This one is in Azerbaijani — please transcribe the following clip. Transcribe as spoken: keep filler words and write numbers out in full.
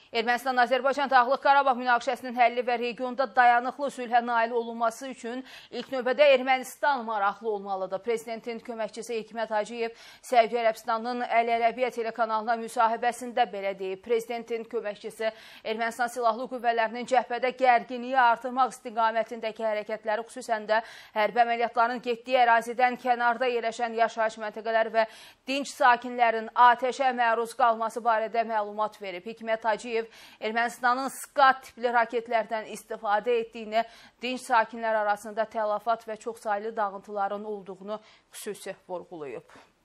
Ermənistan-Azərbaycan Dağlıq Qarabağ münaqişəsinin həlli və regionda dayanıqlı sülhə nail olunması üçün ilk növbədə Ermənistan maraqlı olmalıdır. Prezidentin köməkçisi Hikmət Hacıyev Səudiyyə Ərəbistanının Əl-Ərəbiyyə telekanalına müsahibəsində belə deyib. Prezidentin köməkçisi Ermənistan silahlı qüvvələrinin cəhbədə gərginliyi artırmaq istiqamətindəki hərəkətləri, xüsusən də hərbi əməliyyatların getdiyi ərazidən kənarda yerləşən yaşayış məntəqələri və dinc sakinlərin atəşə məruz qalması barədə məlumat verib. Hikmət Hacıyev Ermənistanın Skat tipli raketlərdən istifadə etdiyini, dinc sakinlər arasında tələfat və çoxsaylı dağıntıların olduğunu xüsusi vurğulayıb.